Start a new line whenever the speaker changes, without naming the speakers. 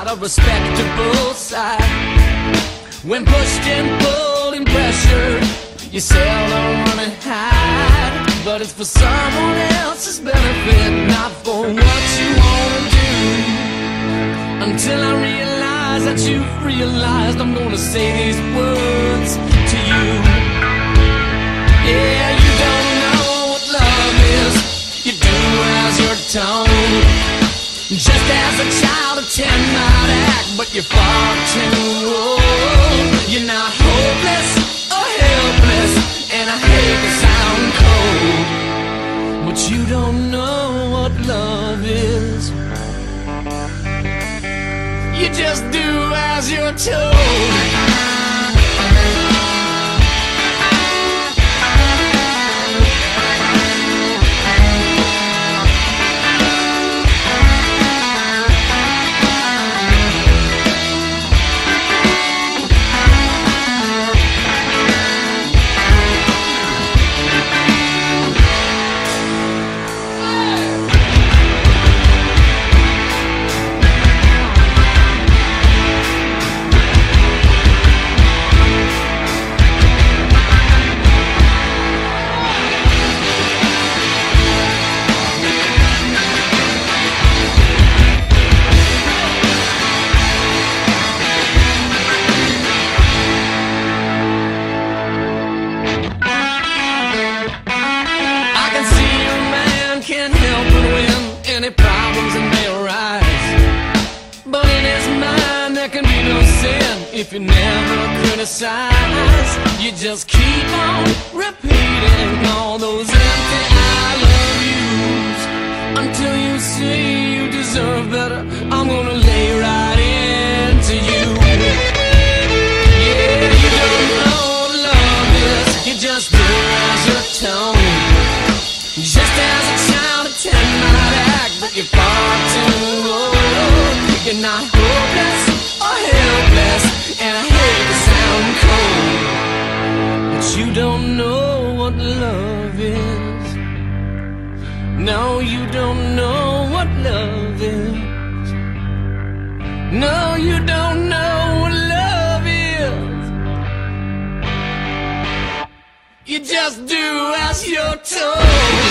a respectable side. When pushed and pulled and pressured, you seldom run and hide. But it's for someone else's benefit, not for what you wanna do. Until I realize that you've realized, I'm gonna say these words to you. Yeah, you don't know what love is, you do as you're told. Just as a child of 10 might act, but you're far too old. You're not hopeless or helpless, and I hate to sound cold, but you don't know what love is. You just do as you're told. Any problems that may arise, but in his mind there can be no sin if you never criticize. You just keep on repeating all those empty I love yous until you see you deserve better. I'm gonna lay right into you. Yeah, you don't know what love is, you just do as you're told. Just as a child of 10 might act, but you're far too old. You're not hopeless or helpless, and I hate to sound cold, but you don't know what love is. No, you don't know what love is. No, you don't know what love is. You just do as you're told.